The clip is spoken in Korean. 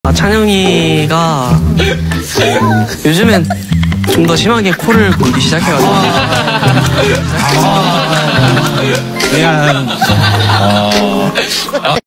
찬영이가 요즘엔 좀 더 심하게 코를 골기 시작해가지고 그냥